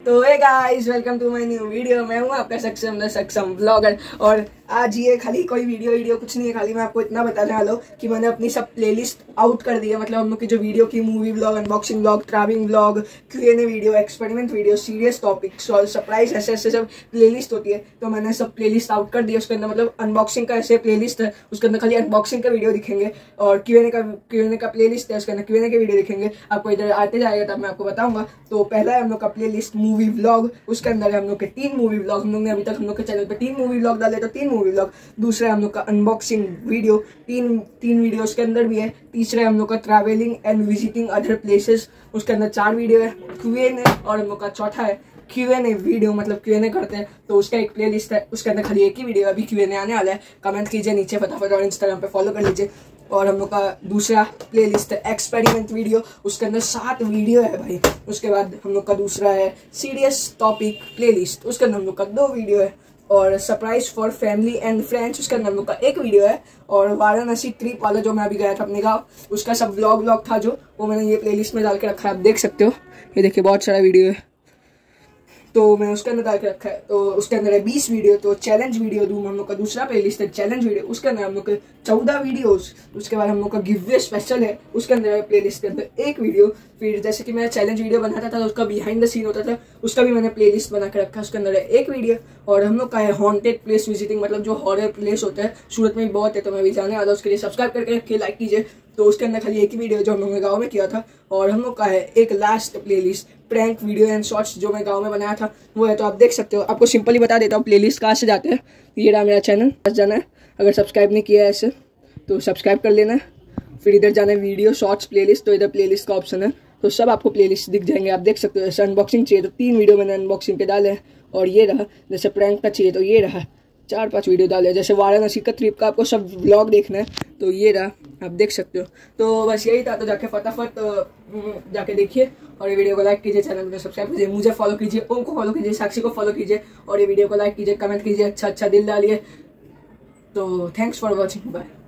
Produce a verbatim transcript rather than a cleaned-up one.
तो hey guys, welcome to my new video. मैं हूँ आपका सक्षम द सक्षम ब्लॉगर। और आज ये खाली कोई वीडियो वीडियो कुछ नहीं है, खाली मैं आपको इतना बताने वाला हूँ कि मैंने अपनी सब प्लेलिस्ट आउट कर दी है। मतलब हम लोग की जो वीडियो की movie blog, unboxing blog, travelling blog, Q and A video, experiment video, serious topics और सरप्राइज, ऐसे ऐसे सब प्लेलिस्ट होती है। तो मैंने सब प्लेलिस्ट आउट कर दी है। उसके अंदर मतलब अनबॉक्सिंग का ऐसे प्लेलिस्ट है, उसके अंदर खाली अनबॉक्सिंग का वीडियो दिखेंगे। और क्यूएनए का क्यूएनए का प्लेलिस्ट है, उसके अंदर क्यूएनए के वीडियो दिखेंगे। आपको इधर आते जाएगा तब मैं आपको बताऊंगा। तो पहला है हम लोग का प्लेलिस्ट मूवी ब्लॉग, उसके अंदर है हम लोग के तीन मूवी ब्लॉग। हम लोग ने अभी तक हम लोग के चैनल पे तीन मूवी ब्लॉग डाले, तो तीन मूवी ब्लॉग। दूसरा हम लोग का अनबॉक्सिंग वीडियो, तीन तीन वीडियो उसके अंदर भी है। तीसरा हम लोग का travelling and visiting other places, उसके अंदर चार वीडियो है। क्यूएनए और हम लोग का चौथा है क्यूएनए वीडियो, मतलब क्यूएनए करते हैं तो उसका एक प्लेलिस्ट है, उसके अंदर खाली एक ही वीडियो अभी क्यूएनए आने वाला है। कमेंट कीजिए नीचे फटाफट और इंस्टाग्राम पे फॉलो कर लीजिए। और हम लोग का दूसरा प्लेलिस्ट है एक्सपेरिमेंट वीडियो, उसके अंदर सात वीडियो है भाई। उसके बाद हम लोग का दूसरा है सीरियस टॉपिक प्लेलिस्ट, उसके अंदर हम लोग का दो वीडियो है। और surprise for family and friends, उसके अंदर हम लोग का एक वीडियो है। और वाराणसी ट्रिप वाला जो मैं अभी गया था अपने गाँव, उसका सब व्लॉग व्लॉग था जो, वो मैंने ये प्लेलिस्ट में डाल के रखा है। आप देख सकते हो, ये देखिए बहुत सारा वीडियो है, तो मैं उसके अंदर डाल के रखा है। तो उसके अंदर है बीस वीडियो। तो चैलेंज वीडियो दूँ हम लोग का दूसरा प्लेलिस्ट है चैलेंज वीडियो, उसके अंदर हम लोग के चौदह वीडियोस। उसके बाद हम लोग का गिव स्पेशल है, उसके अंदर प्लेलिस्ट के अंदर एक वीडियो। फिर जैसे कि मैं चैलेंज वीडियो बनाता था तो उसका बिहाइंड द सीन होता था, उसका भी मैंने प्लेलिस्ट बना के रखा है, उसके अंदर है एक वीडियो। और हम लोग का है हॉन्टेड प्लेस विजिटिंग, मतलब जो हॉरर प्लेस होता है सूरत में भी बहुत है, तो मैं भी जाने वाला हूं। उसके लिए सब्सक्राइब करके रखिए, लाइक कीजिए। तो उसके अंदर खाली एक ही वीडियो जो हम लोग ने गाँव में किया था। और हम लोग का है एक last playlist prank video and shorts, जो मैं गाँव में बनाया था वो है। तो आप देख सकते हो, आपको सिंपली बता देता हूँ प्लेलिस्ट कहाँ से जाते हैं। ये रहा मेरा चैनल, बस जाना है। अगर सब्सक्राइब नहीं किया है ऐसे तो सब्सक्राइब कर लेना है। फिर इधर जाना है वीडियो शॉर्ट्स प्लेलिस्ट, तो इधर प्लेलिस्ट का ऑप्शन है, तो सब आपको प्लेलिस्ट दिख जाएंगे। आप देख सकते हो। जैसे अनबॉक्सिंग चाहिए तो तीन वीडियो मैंने अनबॉक्सिंग के डाले हैं, और ये रहा। जैसे प्रैंक का चाहिए तो ये रहा, चार पांच वीडियो डाले। जैसे वाराणसी का ट्रिप का आपको सब व्लॉग देखना है तो ये रहा, आप देख सकते हो। तो बस यही था, तो जाके फटाफट जाके देखिए और ये वीडियो को लाइक कीजिए, चैनल को सब्सक्राइब कीजिए, मुझे फॉलो कीजिए, ओम को फॉलो कीजिए, साक्षी को फॉलो कीजिए, और ये वीडियो को लाइक कीजिए, कमेंट कीजिए, अच्छा अच्छा दिल डालिए। तो थैंक्स फॉर वॉचिंग, बाय।